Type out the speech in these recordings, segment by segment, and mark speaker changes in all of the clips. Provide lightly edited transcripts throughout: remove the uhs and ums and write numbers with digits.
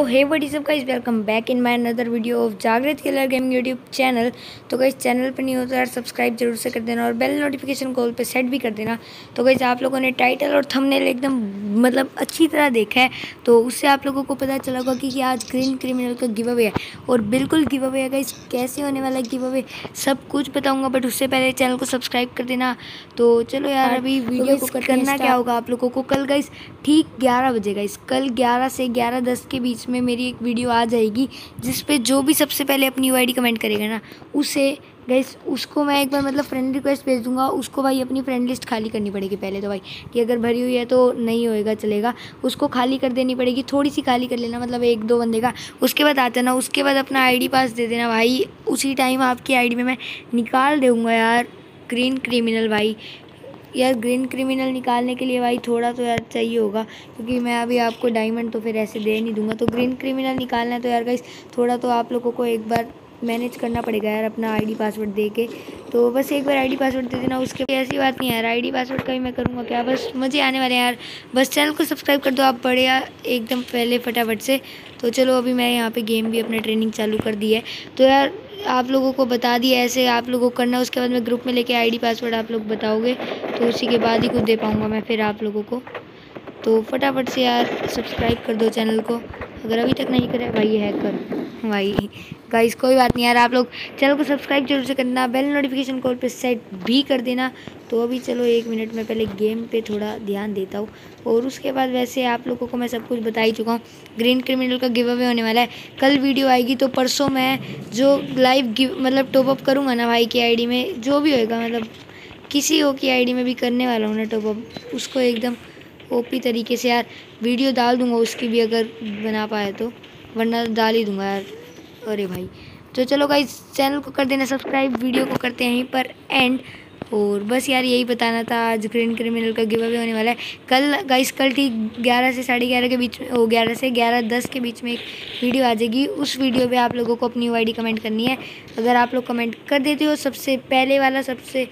Speaker 1: Hey what is up guys, welcome back in my another video of Jagrut killer gaming YouTube channel. तो guys channel पर नहीं हो तो यार सब्सक्राइब जरूर से कर देना और बेल नोटिफिकेशन कॉल पे सेट भी कर देना। तो गाइस आप लोगों ने टाइटल और थंबनेल एकदम मतलब अच्छी तरह देखा है तो उससे आप लोगों को पता चला होगा कि आज ग्रीन क्रिमिनल का गिव अवे है और बिल्कुल गिव अवे है गाइस। कैसे होने वाला है गिव अवे सब कुछ बताऊँगा, बट उससे पहले चैनल को सब्सक्राइब कर देना। तो चलो यार अभी वीडियो को करना क्या होगा आप लोगों को, कल गाइस ठीक 11 बजे गाइस, कल 11 से 11:10 के बीच में मेरी एक वीडियो आ जाएगी जिस पे जो भी सबसे पहले अपनी यूआईडी कमेंट करेगा ना उसे गाइस उसको मैं एक बार मतलब फ्रेंड रिक्वेस्ट भेज दूंगा। उसको भाई अपनी फ्रेंड लिस्ट खाली करनी पड़ेगी पहले तो भाई, कि अगर भरी हुई है तो नहीं होएगा चलेगा, उसको खाली कर देनी पड़ेगी, थोड़ी सी खाली कर लेना मतलब 1-2 बंदे का। उसके बाद आ जाना, उसके बाद अपना आईडी पास दे देना भाई, उसी टाइम आपकी आईडी में मैं निकाल दूँगा यार ग्रीन क्रिमिनल भाई। यार ग्रीन क्रिमिनल निकालने के लिए भाई थोड़ा तो यार चाहिए होगा, क्योंकि मैं अभी आपको डायमंड तो फिर ऐसे दे नहीं दूंगा। तो ग्रीन क्रिमिनल निकालना है तो यार गाइस थोड़ा तो आप लोगों को एक बार मैनेज करना पड़ेगा यार अपना आईडी पासवर्ड दे के। तो बस एक बार आईडी पासवर्ड दे देना, उसके ऐसी बात नहीं है यार, आईडी पासवर्ड का भी मैं करूँगा क्या, बस मज़े आने वाले हैं यार। बस चैनल को सब्सक्राइब कर दो आप बढ़िया एकदम पहले फटाफट से। तो चलो अभी मैं यहाँ पे गेम भी अपने ट्रेनिंग चालू कर दी है तो यार आप लोगों को बता दिया ऐसे आप लोगों को करना है। उसके बाद मैं ग्रुप में लेके आईडी पासवर्ड आप लोग बताओगे तो उसी के बाद ही कुछ दे पाऊँगा मैं फिर आप लोगों को। तो फटाफट से यार सब्सक्राइब कर दो चैनल को अगर अभी तक नहीं करे भाई, हैकर भाई। गाइस कोई बात नहीं यार, आप लोग चैनल को सब्सक्राइब जरूर से करना, बेल नोटिफिकेशन कॉल पे सेट भी कर देना। तो अभी चलो 1 मिनट में पहले गेम पे थोड़ा ध्यान देता हूँ और उसके बाद वैसे आप लोगों को मैं सब कुछ बता ही चुका हूँ। ग्रीन क्रिमिनल का गिव अवे होने वाला है, कल वीडियो आएगी तो परसों मैं जो लाइव गिव मतलब टॉपअप करूँगा ना भाई की आईडी में, जो भी होएगा मतलब किसी हो की आईडी में भी करने वाला हूँ ना टॉपअप, उसको एकदम ओपी तरीके से यार वीडियो डाल दूंगा उसकी भी अगर बना पाए तो, वरना डाल ही दूंगा यार। अरे भाई तो चलो गाइस चैनल को कर देना सब्सक्राइब, वीडियो को करते हैं यहीं पर एंड। और बस यार यही बताना था, आज ग्रीन क्रिमिनल का गिव अवे होने वाला है कल गाइस, कल ठीक 11 से 11:30 के बीच में, 11 से 11:10 के बीच में एक वीडियो आ जाएगी। उस वीडियो पे आप लोगों को अपनी यूआईडी कमेंट करनी है। अगर आप लोग कमेंट कर देते हो सबसे पहले वाला,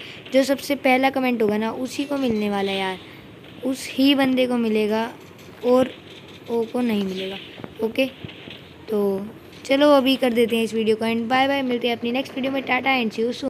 Speaker 1: सबसे पहला कमेंट होगा ना उसी को मिलने वाला है यार, उस ही बंदे को मिलेगा और ओ को नहीं मिलेगा। ओके तो चलो अभी कर देते हैं इस वीडियो को एंड बाय बाय, मिलते हैं अपनी नेक्स्ट वीडियो में, tata and see you soon.